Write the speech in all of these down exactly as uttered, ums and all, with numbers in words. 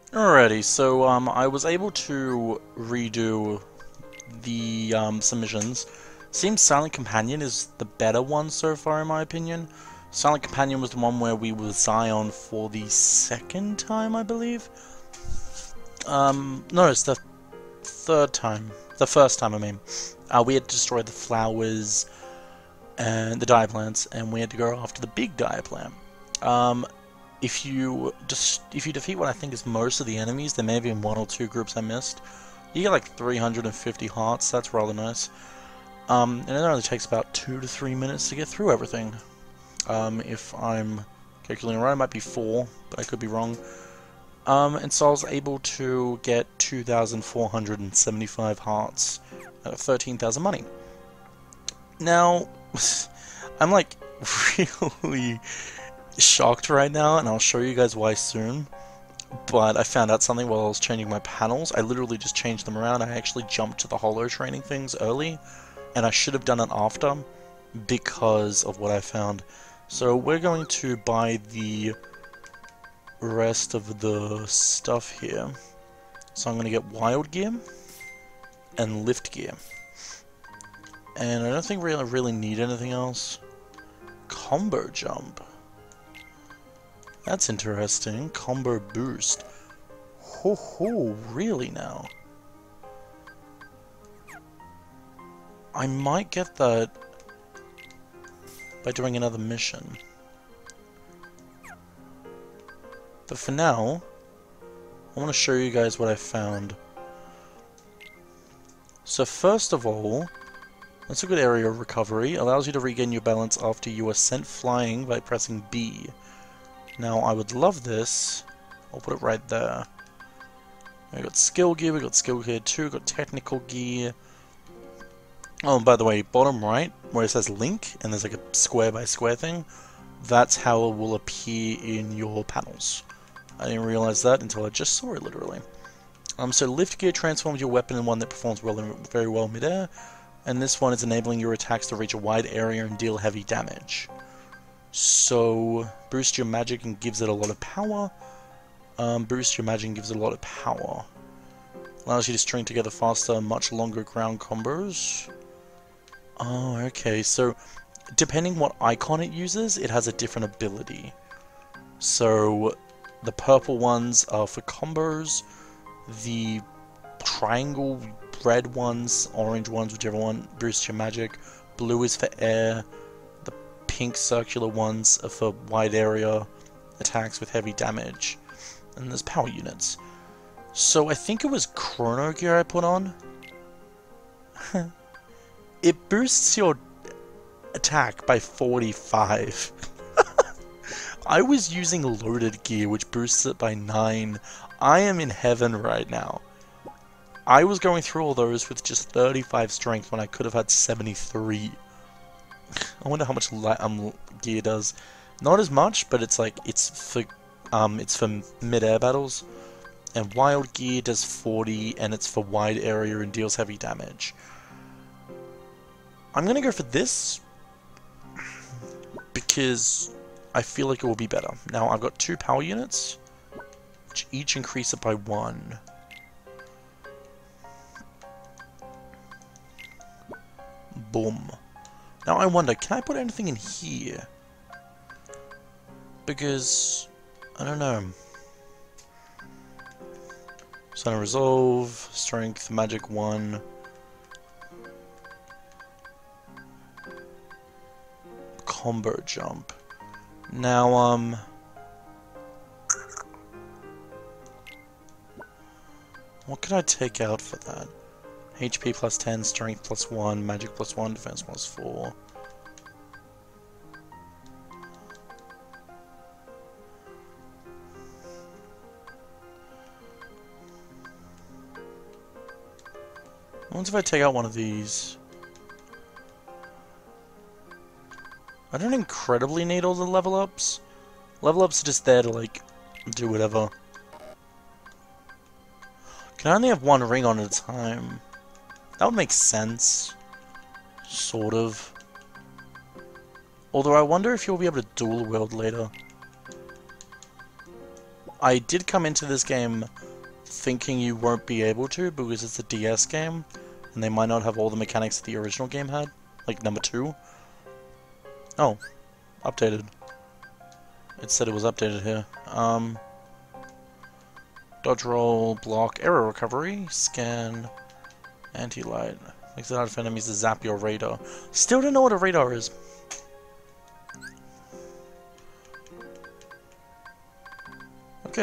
Alrighty, so um, I was able to redo the um, submissions. Seems Silent Companion is the better one so far, in my opinion. Silent Companion was the one where we were Zion for the second time, I believe. Um, no, it's the third time. The first time, I mean. Uh, we had destroyed the flowers and the dire plants, and we had to go after the big dire plant. Um, if you just if you defeat what I think is most of the enemies, there may have been one or two groups I missed. You get like three hundred fifty hearts. That's rather nice. Um, and it only takes about two to three minutes to get through everything. Um, if I'm calculating right, it might be four, but I could be wrong. Um, and so I was able to get two thousand four hundred seventy-five hearts out of thirteen thousand money. Now, I'm like really shocked right now, and I'll show you guys why soon. But I found out something while I was changing my panels. I literally just changed them around. I actually jumped to the holo training things early, and I should have done it after because of what I found. So we're going to buy the rest of the stuff here. So I'm going to get wild gear and lift gear. And I don't think we really, really need anything else. Combo jump. That's interesting. Combo boost. Ho ho, really now? I might get that by doing another mission. But for now, I want to show you guys what I found. So first of all, that's a good area of recovery. Allows you to regain your balance after you are sent flying by pressing B. Now, I would love this. I'll put it right there. We got skill gear, we got skill gear two, we got technical gear. Oh, and by the way, bottom right, where it says link, and there's like a square by square thing, that's how it will appear in your panels. I didn't realize that until I just saw it, literally. Um, so lift gear transforms your weapon in one that performs well in, very well mid-air, and this one is enabling your attacks to reach a wide area and deal heavy damage. So, boost your magic and gives it a lot of power. Um, boost your magic and gives it a lot of power. Allows you to string together faster, much longer ground combos. Oh, okay, so depending what icon it uses, it has a different ability. So, the purple ones are for combos, the triangle red ones, orange ones, whichever one, boost your magic, blue is for air, pink circular ones are for wide area attacks with heavy damage, and there's power units. So I think it was Chrono Gear I put on. It boosts your attack by forty-five. I was using Loaded Gear, which boosts it by nine. I am in heaven right now. I was going through all those with just thirty-five strength when I could have had seventy-three. I wonder how much um, gear does. Not as much, but it's like it's for um it's for mid-air battles. And wild gear does forty, and it's for wide area and deals heavy damage. I'm gonna go for this because I feel like it will be better. Now I've got two power units, which each increase it by one. Boom. Now I wonder, can I put anything in here? Because, I don't know. Sun Resolve, Strength, Magic one. Combo Jump. Now, um... what can I take out for that? H P plus ten, Strength plus one, Magic plus one, Defense plus four. What if I take out one of these? I don't incredibly need all the level ups. Level ups are just there to, like, do whatever. Can I only have one ring on at a time? That would make sense. Sort of. Although I wonder if you'll be able to dual wield later. I did come into this game thinking you won't be able to because it's a D S game, and they might not have all the mechanics that the original game had, like number two. Oh, updated. It said it was updated here. Um, dodge roll, block, error recovery, scan, anti-light. Makes it hard for enemies to zap your radar. Still don't know what a radar is. Okay.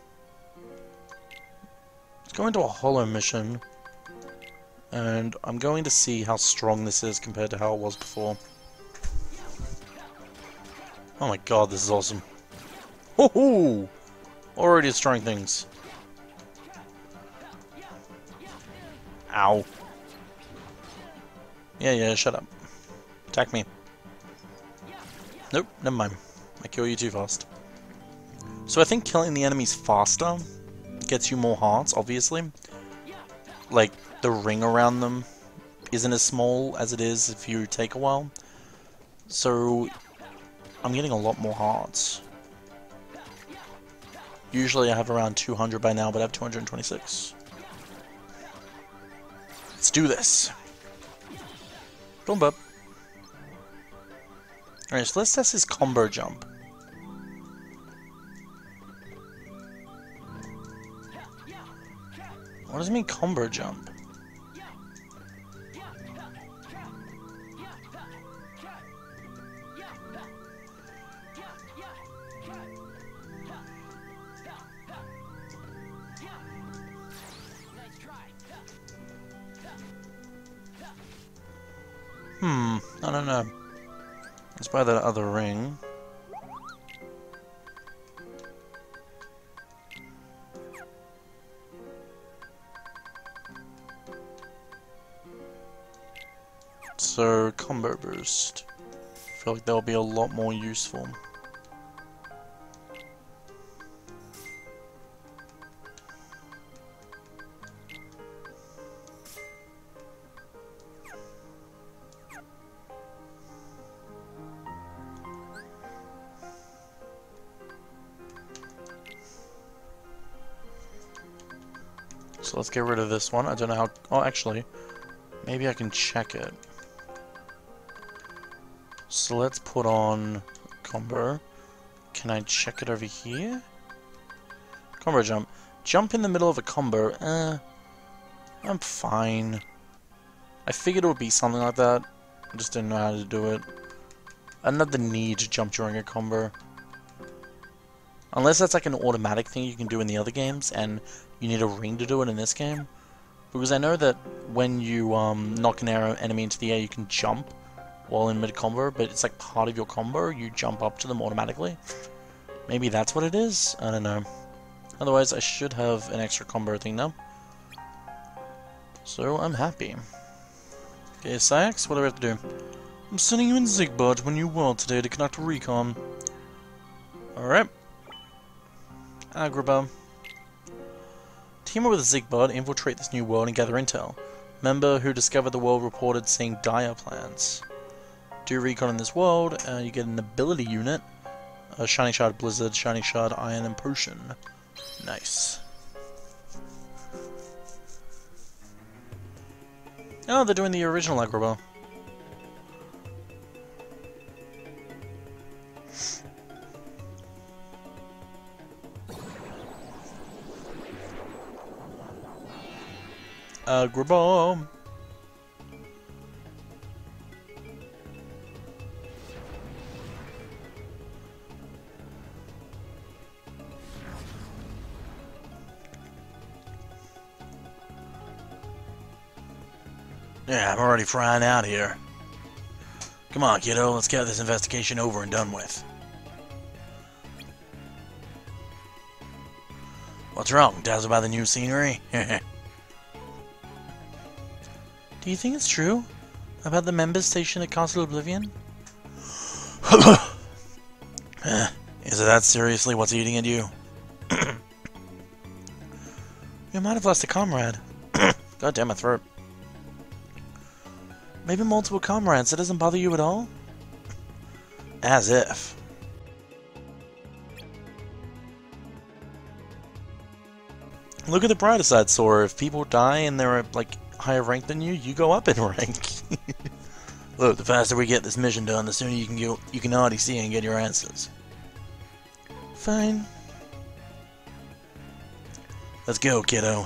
Let's go into a hollow mission. And I'm going to see how strong this is compared to how it was before. Oh my god, this is awesome. Woohoo! Already destroying things. Ow. Yeah, yeah, shut up. Attack me. Nope, never mind. I kill you too fast. So I think killing the enemies faster gets you more hearts, obviously. Like, the ring around them isn't as small as it is if you take a while. So, I'm getting a lot more hearts. Usually I have around two hundred by now, but I have two hundred twenty-six. Let's do this. Boom, up. Alright, so let's test his combo jump. What does it mean, combo jump? Hmm, I don't know. Let's buy that other ring. So, combo boost. I feel like that'll be a lot more useful. So let's get rid of this one. I don't know how... Oh, actually, maybe I can check it. So let's put on combo. Can I check it over here? Combo jump. Jump in the middle of a combo. Eh, I'm fine. I figured it would be something like that. I just didn't know how to do it. I don't have the need to jump during a combo. Unless that's like an automatic thing you can do in the other games, and you need a ring to do it in this game. Because I know that when you um, knock an arrow enemy into the air, you can jump while in mid-combo, but it's like part of your combo, you jump up to them automatically. Maybe that's what it is? I don't know. Otherwise, I should have an extra combo thing now. So, I'm happy. Okay, Sax, what do we have to do? I'm sending you in Xigbot to a new world today to conduct a recon. Alright. Agrabah. Team up with Xigbot, infiltrate this new world and gather intel. Member who discovered the world reported seeing dire plans. Do recon in this world, uh, you get an ability unit. A Shining Shard Blizzard, Shining Shard Iron, and Potion. Nice. Oh, they're doing the original Agrabah. Agrabah. Yeah, I'm already frying out here. Come on, kiddo, let's get this investigation over and done with. What's wrong? Dazzled by the new scenery? Do you think it's true about the members stationed at Castle Oblivion? uh, is it that seriously what's eating at you? You might have lost a comrade. God damn my throat. Maybe multiple comrades, it doesn't bother you at all? As if. Look at the brighter side, Sora. If people die and they're, like, higher rank than you, you go up in rank. Look, the faster we get this mission done, the sooner you can go, you can already see and get your answers. Fine. Let's go, kiddo.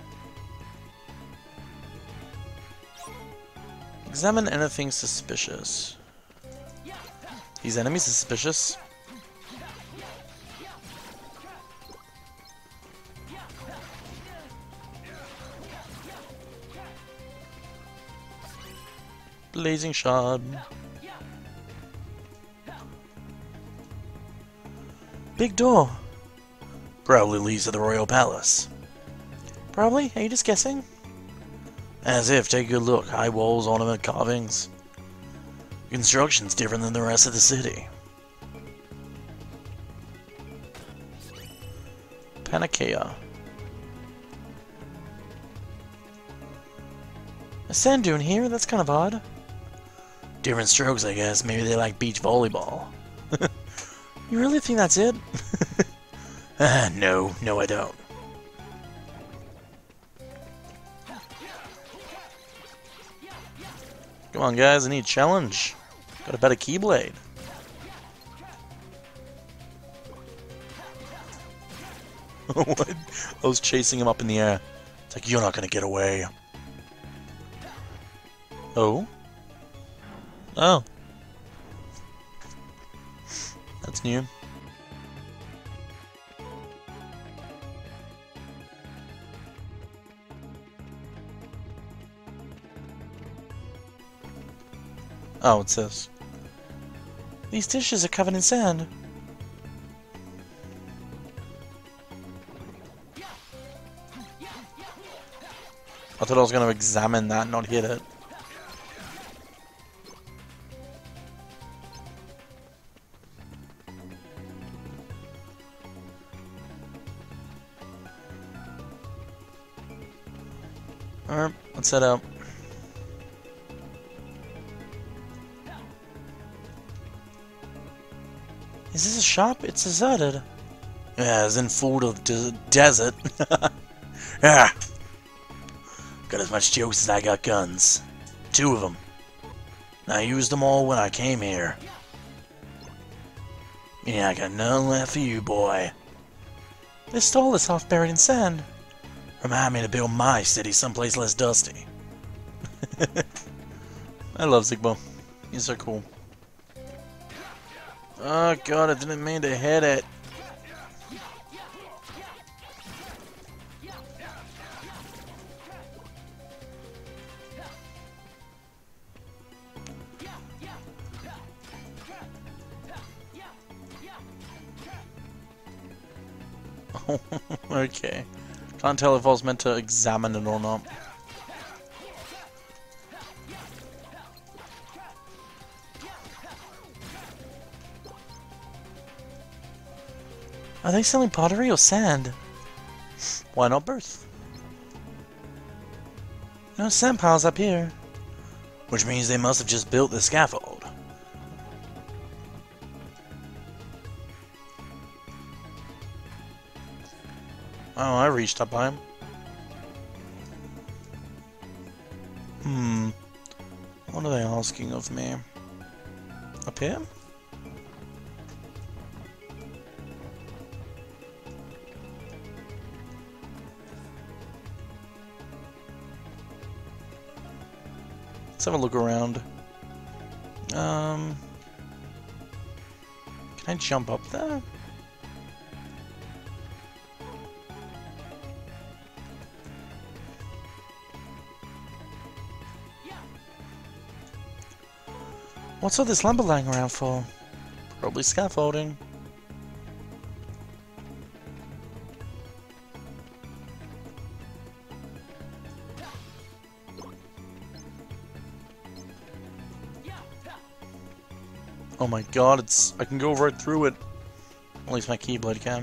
Examine anything suspicious. These enemies suspicious? Blazing shard. Big door. Probably leads to the royal palace. Probably? Are you just guessing? As if, take a good look. High walls, ornament carvings. Construction's different than the rest of the city. Panacea. A sand dune here? That's kind of odd. Different strokes, I guess. Maybe they like beach volleyball. You really think that's it? Ah, no. No, I don't. Come on, guys. I need a challenge. Got a better Keyblade. What? I was chasing him up in the air. It's like, you're not gonna get away. Oh? Oh. That's new. Oh, it says, these dishes are covered in sand. I thought I was going to examine that, not hit it. Alright, let's head out. Is this a shop? It's deserted. Yeah, it's in full of de desert. Yeah. Got as much jokes as I got guns. Two of them. I used them all when I came here. Yeah, I got none left for you, boy. This stall is half buried in sand. Remind me to build my city someplace less dusty. I love Zigbo. He's so cool. Oh god, I didn't mean to hit it. Okay. Can't tell if I was meant to examine it or not. Are they selling pottery or sand? Why not both? No sand piles up here. Which means they must have just built the scaffold. Oh, I reached up by him. Hmm. What are they asking of me? Up here? Let's have a look around. Um, can I jump up there? What's all this lumber lying around for? Probably scaffolding. Oh my god, it's... I can go right through it. At least my Keyblade can.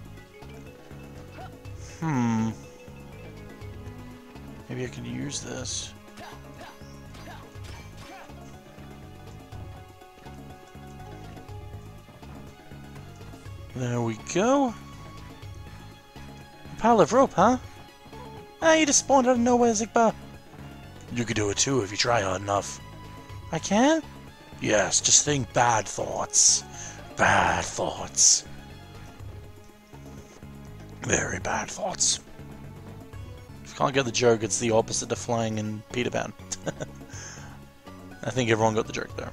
Hmm. Maybe I could use this. There we go. pile of rope, huh? Ah, you just spawned out of nowhere, Zigba. You could do it too if you try hard enough. I can? Yes, just think bad thoughts. Bad thoughts. Very bad thoughts. If you can't get the joke, it's the opposite of flying in Peter Pan. I think everyone got the joke there.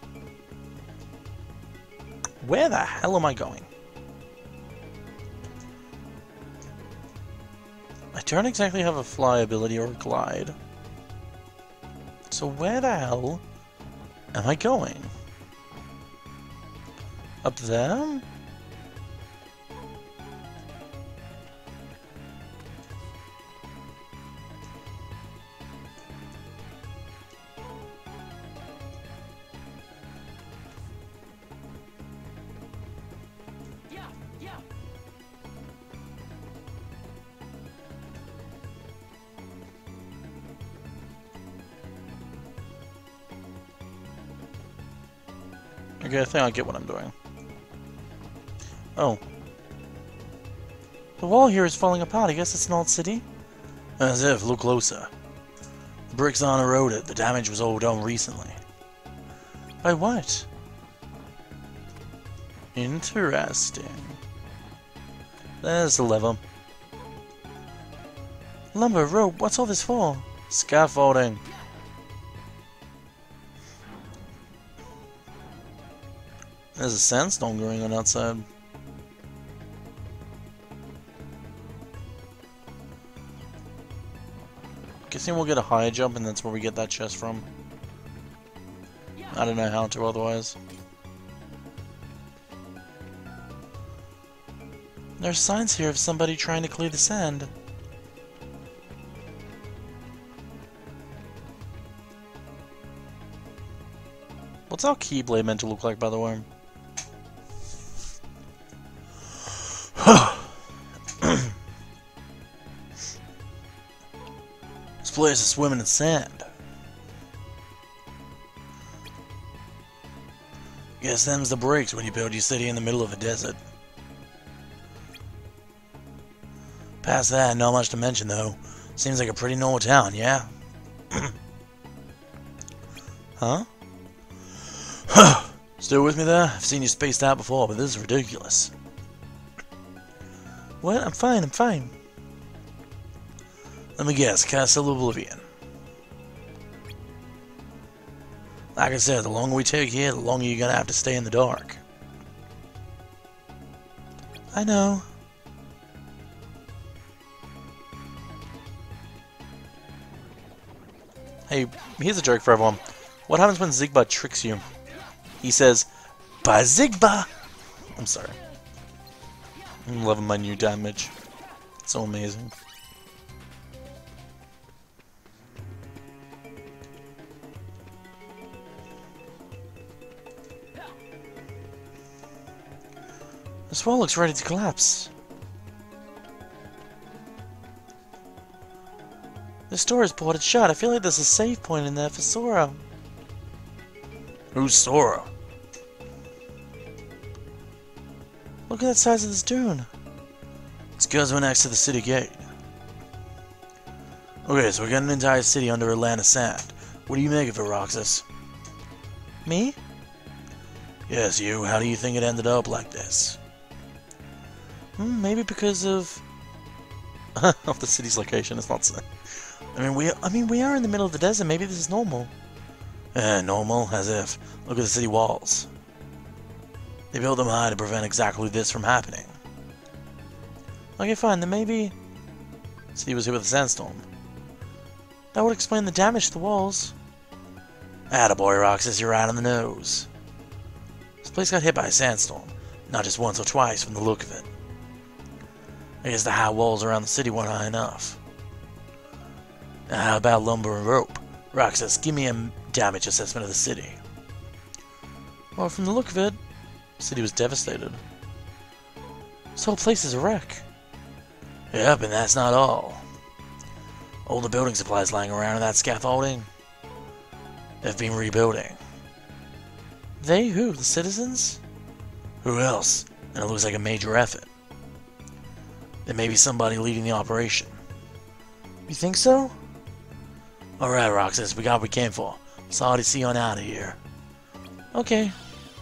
Where the hell am I going? I don't exactly have a fly ability or a glide. So where the hell am I going? Up there? Okay, I think I get what I'm doing. Oh. The wall here is falling apart. I guess it's an old city? As if. Look closer. The bricks aren't eroded. The damage was all done recently. By what? Interesting. There's the lever. Lumber, rope, what's all this for? Scaffolding. There's a sandstorm going on outside. Guessing we'll get a high jump and that's where we get that chest from. I don't know how to otherwise. There's signs here of somebody trying to clear the sand. What's our Keyblade meant to look like, by the way? This place is swimming in sand. Guess them's the breaks when you build your city in the middle of a desert. Past that, not much to mention though. Seems like a pretty normal town, yeah? Huh? Still with me there? I've seen you spaced out before, but this is ridiculous. What? I'm fine, I'm fine. Let me guess, Castle Oblivion. Like I said, the longer we take here, the longer you're gonna have to stay in the dark. I know. Hey, here's a joke for everyone. What happens when Zigba tricks you? He says, "Ba Zigba!" I'm sorry. I'm loving my new damage. It's so amazing. This wall looks ready to collapse. This door is boarded shut. I feel like there's a save point in there for Sora. Who's Sora? Look at that size of this dune. It's because we're next to the city gate. Okay, so we got an entire city under Atlantis sand. What do you make of it, Roxas? Me? Yes, you. How do you think it ended up like this? Hmm, maybe because of... of the city's location. It's not so... I mean, we I mean, we are in the middle of the desert. Maybe this is normal. Eh, normal? As if. Look at the city walls. They built them high to prevent exactly this from happening. Okay, fine. Then maybe... City was hit with a sandstorm. That would explain the damage to the walls. Attaboy, Roxas. You're right on the nose. This place got hit by a sandstorm. Not just once or twice from the look of it. I guess the high walls around the city weren't high enough. Now, how about lumber and rope? Roxas, give me a damage assessment of the city. Well, from the look of it, the city was devastated. This whole place is a wreck. Yep, and that's not all. All the building supplies lying around in that scaffolding, they've been rebuilding. They who? The citizens? Who else? And it looks like a major effort. There may be somebody leading the operation. You think so? Alright, Roxas, we got what we came for. Sorry to see you on out of here. Okay.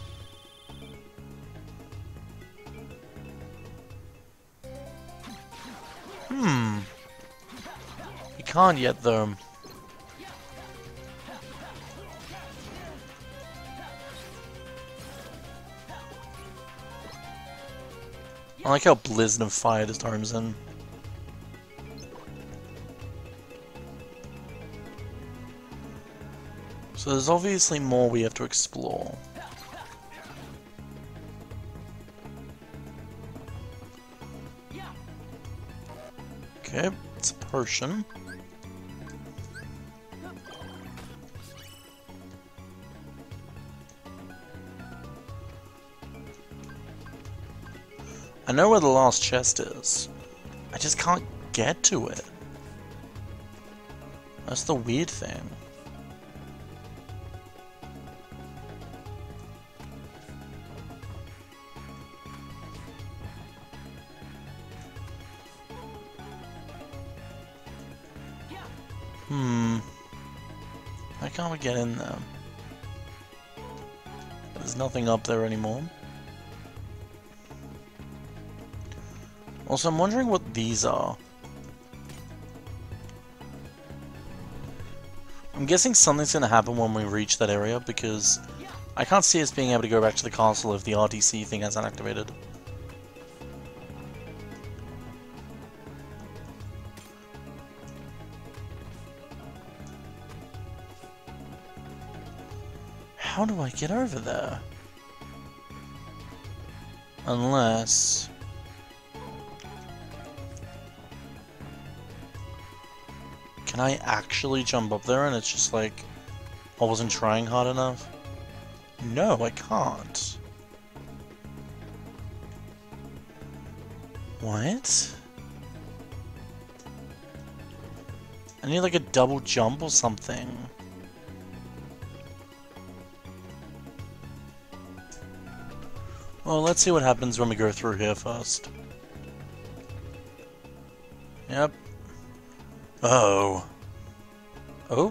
Hmm. You can't yet, though. I like how Blizzard and Fire just arms in. So there's obviously more we have to explore. Okay, it's a potion. I know where the last chest is. I just can't get to it. That's the weird thing. Hmm. Why can't we get in there? There's nothing up there anymore. Also, I'm wondering what these are. I'm guessing something's gonna happen when we reach that area, because I can't see us being able to go back to the castle if the R T C thing hasn't activated. How do I get over there? Unless... Can I actually jump up there and it's just like I wasn't trying hard enough? No, I can't. What? I need like a double jump or something. Well, let's see what happens when we go through here first. Yep. Oh. Oh?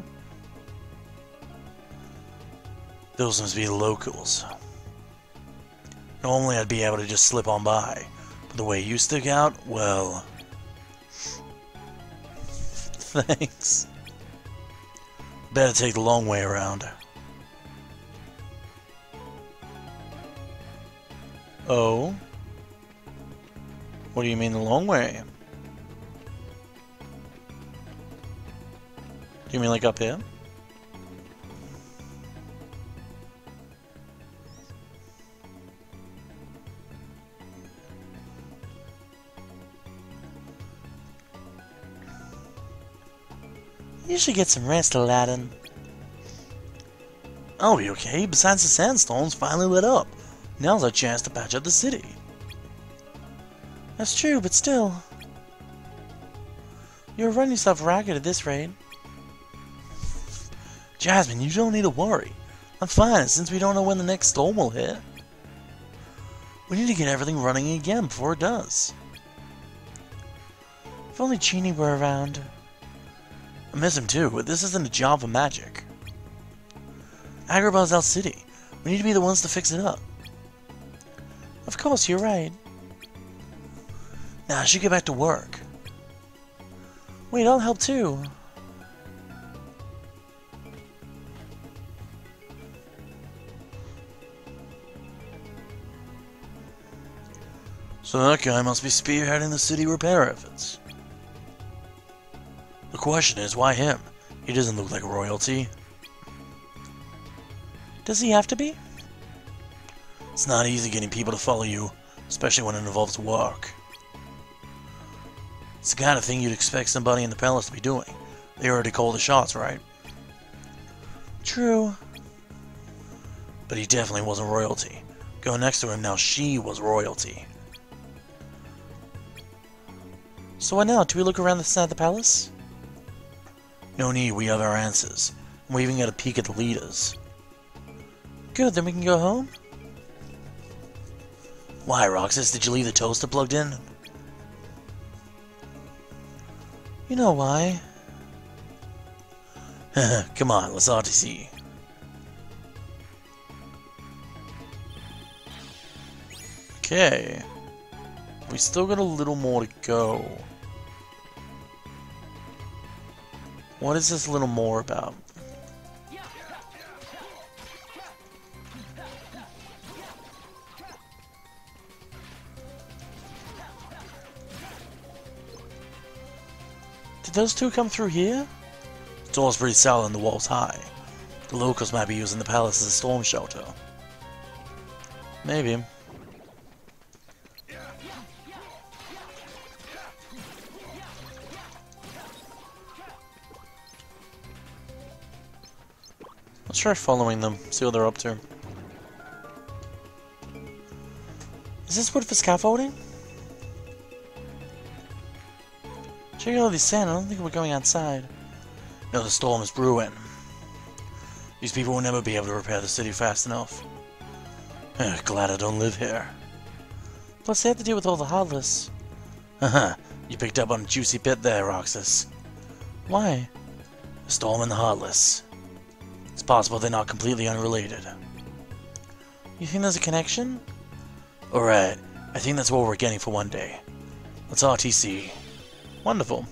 Those must be the locals. Normally I'd be able to just slip on by, but the way you stick out, well... Thanks. Better take the long way around. Oh? What do you mean the long way? Do you mean like up here? You should get some rest, Aladdin. I'll be okay. Besides, the sandstorm's finally lit up. Now's our chance to patch up the city. That's true, but still. You're running yourself ragged at this rate. Jasmine, you don't need to worry. I'm fine, since we don't know when the next storm will hit. We need to get everything running again before it does. If only Genie were around. I miss him too, but this isn't a job for magic. Agrabah's our city. We need to be the ones to fix it up. Of course, you're right. Now I should get back to work. Wait, I'll help too. So that guy must be spearheading the city repair efforts. The question is, why him? He doesn't look like royalty. Does he have to be? It's not easy getting people to follow you, especially when it involves work. It's the kind of thing you'd expect somebody in the palace to be doing. They already call the shots, right? True. But he definitely wasn't royalty. Going next to him now, she was royalty. So what now? Do we look around the side of the palace? No need, we have our answers. And we even got a peek at the leaders. Good, then we can go home? Why, Roxas, did you leave the toaster plugged in? You know why? Come on, let's R T C. Okay. We still got a little more to go. What is this little more about? Did those two come through here? The door's pretty solid and the wall's high. The locals might be using the palace as a storm shelter. Maybe. Let's try following them, see what they're up to. Is this wood for scaffolding? Check out all this sand, I don't think we're going outside. No, the storm is brewing. These people will never be able to repair the city fast enough. Glad I don't live here. Plus they have to deal with all the Heartless. Haha, you picked up on a juicy bit there, Roxas. Why? The storm and the Heartless. It's possible they're not completely unrelated. You think there's a connection? Alright, I think that's what we're getting for one day. Let's R T C. Wonderful.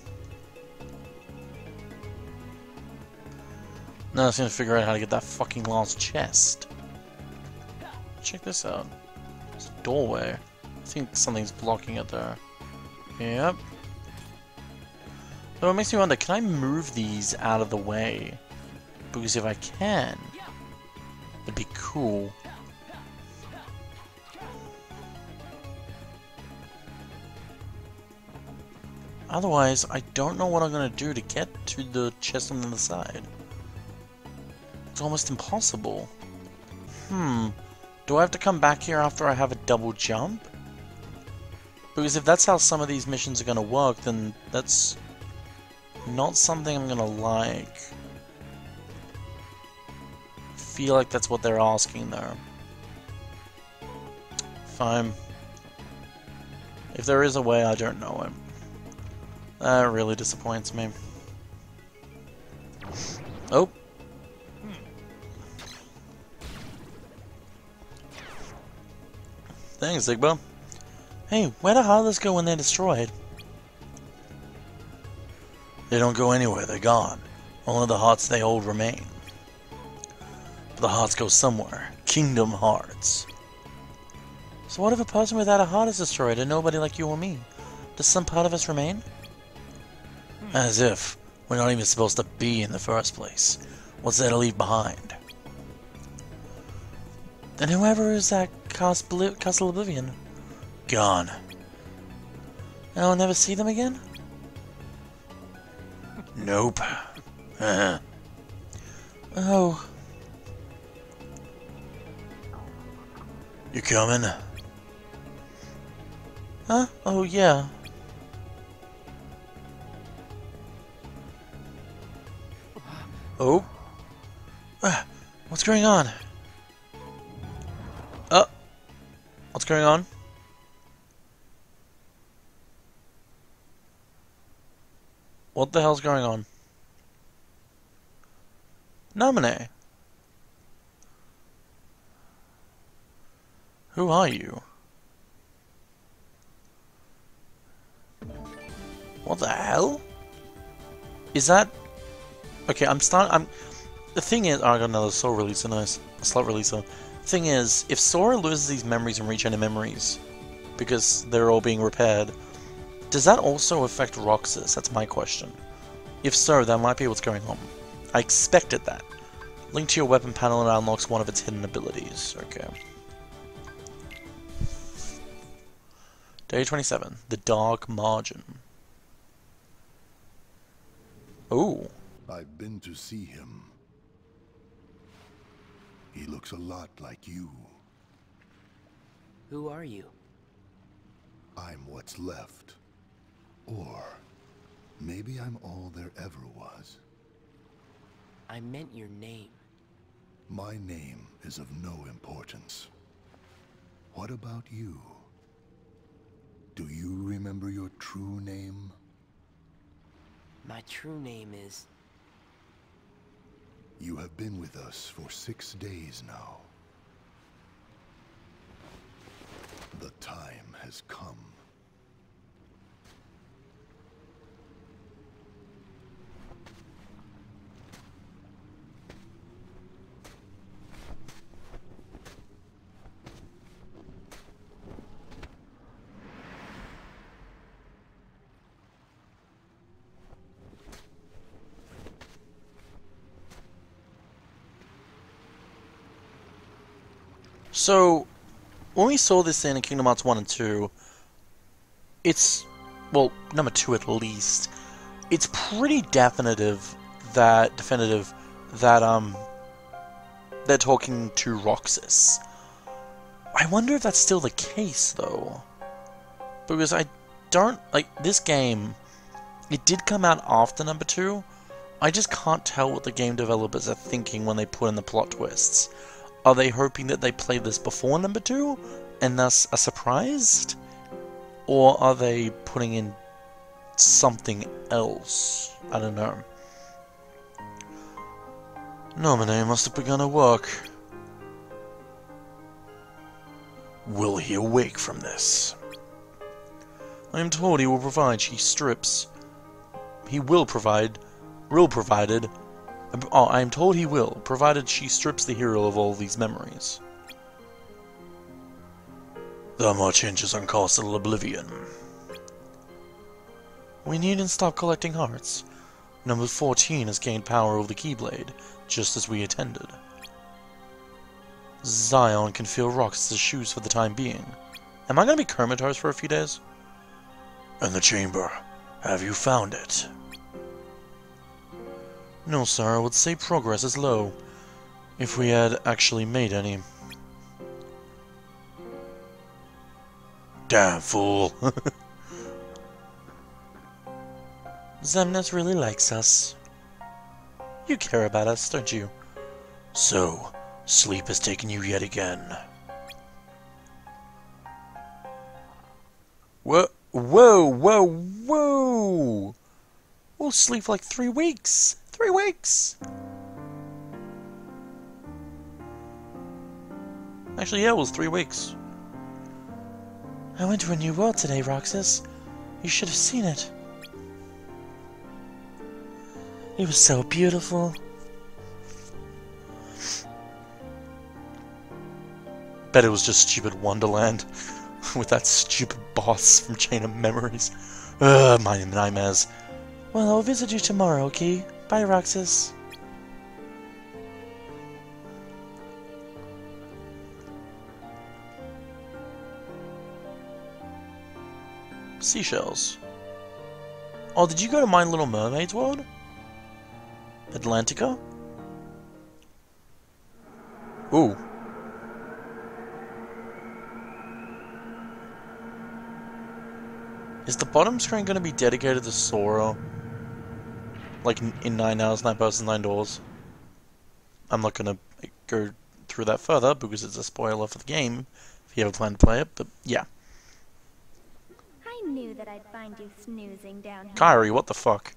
Now I just need to figure out how to get that fucking last chest. Check this out. It's a doorway. I think something's blocking it there. Yep. So it makes me wonder, can I move these out of the way? Because if I can, it'd be cool. Otherwise, I don't know what I'm gonna do to get to the chest on the other side. It's almost impossible. Hmm. Do I have to come back here after I have a double jump? Because if that's how some of these missions are gonna work, then that's not something I'm gonna like. Feel like that's what they're asking there. Fine. If there is a way, I don't know it. That really disappoints me. Oh. Thanks, Zigbo. Hey, where do Heartless go when they're destroyed? They don't go anywhere, they're gone. Only the hearts they hold remain. But the hearts go somewhere. Kingdom Hearts. So what if a person without a heart is destroyed and nobody like you or me? Does some part of us remain? As if. We're not even supposed to be in the first place. What's there to leave behind? Then whoever is that Castle Oblivion? Gone. And I'll never see them again? Nope. Uh-huh. Oh. You coming? Huh? Oh, yeah. Oh. Uh, what's going on? Uh. What's going on? What the hell's going on? Naminé. Who are you? What the hell? Is that... Okay, I'm starting... I'm... The thing is... Oh, I got another soul releaser, nice. A slot releaser. Thing is, if Sora loses these memories and Reach End memories, because they're all being repaired, does that also affect Roxas? That's my question. If so, that might be what's going on. I expected that. Link to your weapon panel and it unlocks one of its hidden abilities. Okay. Day twenty-seven. The Dark Margin. Ooh. I've been to see him. He looks a lot like you. Who are you? I'm what's left. Or maybe I'm all there ever was. I meant your name. My name is of no importance. What about you? Do you remember your true name? My true name is... You have been with us for six days now. The time has come. So, when we saw this in Kingdom Hearts one and two, it's, well, number two at least, it's pretty definitive that, definitive that, um, they're talking to Roxas. I wonder if that's still the case, though. Because I don't, like, this game, it did come out after number two. I just can't tell what the game developers are thinking when they put in the plot twists. Are they hoping that they play this before number two, and thus are surprised? Or are they putting in something else? I don't know. Naminé must have begun her work. Will he awake from this? I am told he will provide she strips. He will provide, will provided, Oh, I am told he will, provided she strips the hero of all these memories. The more changes on Castle Oblivion. We needn't stop collecting hearts. Number fourteen has gained power over the Keyblade, just as we intended. Xion can feel Roxas' shoes for the time being. Am I going to be Comatose for a few days? In the chamber. Have you found it? No, sir, I would say progress is low, if we had actually made any. Damn fool! Xemnas really likes us. You care about us, don't you? So, sleep has taken you yet again. Whoa, whoa, whoa, whoa! We'll sleep for like three weeks! Three weeks! Actually, yeah, it was three weeks. I went to a new world today, Roxas. You should have seen it. It was so beautiful. Bet it was just stupid Wonderland with that stupid boss from Chain of Memories. Ugh, my nightmares. Well, I'll visit you tomorrow, okay? Bye, Roxas. Seashells. Oh, did you go to My Little Mermaid's world? Atlantica? Ooh. Is the bottom screen going to be dedicated to Sora? Like in nine hours, nine persons, nine doors. I'm not gonna go through that further because it's a spoiler for the game if you ever plan to play it, but yeah. I knew that I'd find you snoozing down here. Kairi, what the fuck?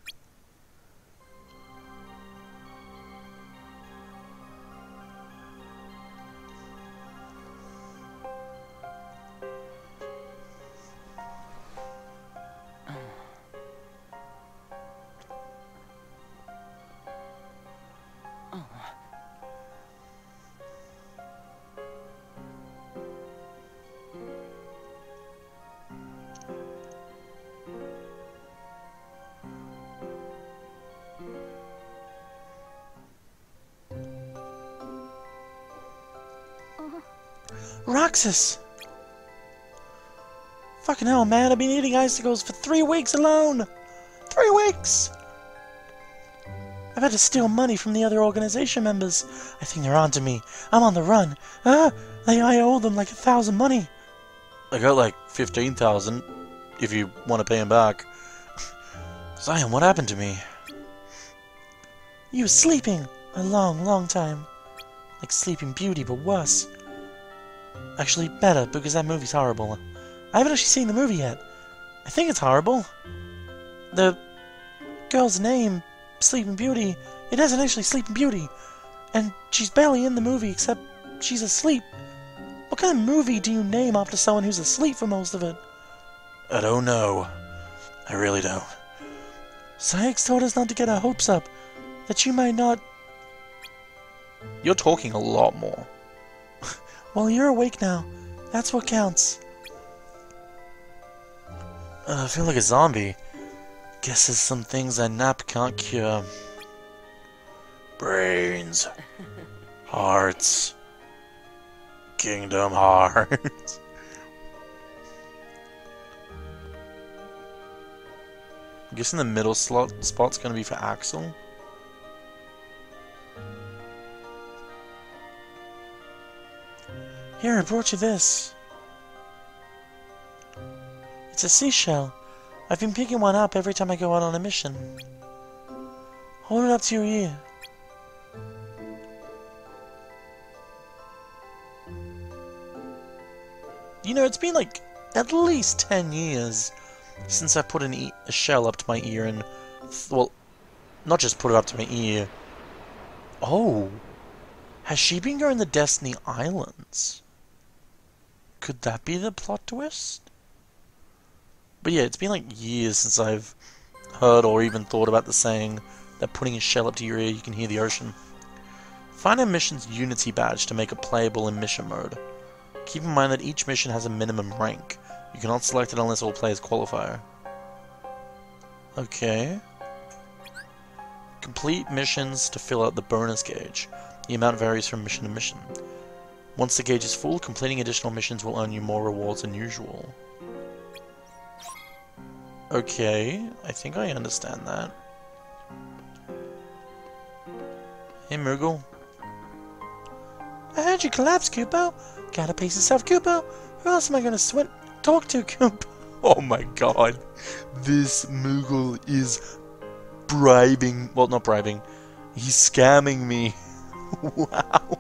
Roxas! Fucking hell, man, I've been eating icicles for three weeks alone! Three weeks! I've had to steal money from the other organization members. I think they're onto me. I'm on the run. Ah! They, I owe them like a thousand money. I got like fifteen thousand, if you want to pay him back. Zion, what happened to me? You were sleeping a long, long time. Like Sleeping Beauty, but worse. Actually, better, because that movie's horrible. I haven't actually seen the movie yet. I think it's horrible. The girl's name, Sleeping Beauty, it isn't actually Sleeping Beauty. And she's barely in the movie except she's asleep. What kind of movie do you name after someone who's asleep for most of it? I don't know. I really don't. Sykes told us not to get our hopes up. That you might not... You're talking a lot more. Well, you're awake now. That's what counts. Uh, I feel like a zombie. Guess there's some things that nap can't cure. Brains. Hearts. Kingdom Hearts. I'm guessing the middle slot spot's gonna be for Axel. Here, I brought you this. It's a seashell. I've been picking one up every time I go out on a mission. Hold it up to your ear. You know, it's been like at least ten years since I put an e a shell up to my ear and... Well, not just put it up to my ear. Oh! Has she been going to Destiny Islands? Could that be the plot twist? But yeah, it's been like years since I've heard or even thought about the saying that putting a shell up to your ear you can hear the ocean. Find a mission's Unity badge to make it playable in mission mode. Keep in mind that each mission has a minimum rank. You cannot select it unless all players qualify. Okay. Complete missions to fill out the bonus gauge. The amount varies from mission to mission. Once the gauge is full, completing additional missions will earn you more rewards than usual. Okay, I think I understand that. Hey, Moogle. I heard you collapsed, Kupo. Gotta pace yourself, Kupo. Who else am I gonna sweat talk to, Kupo? Oh my god. This Moogle is bribing... Well, not bribing. He's scamming me. Wow.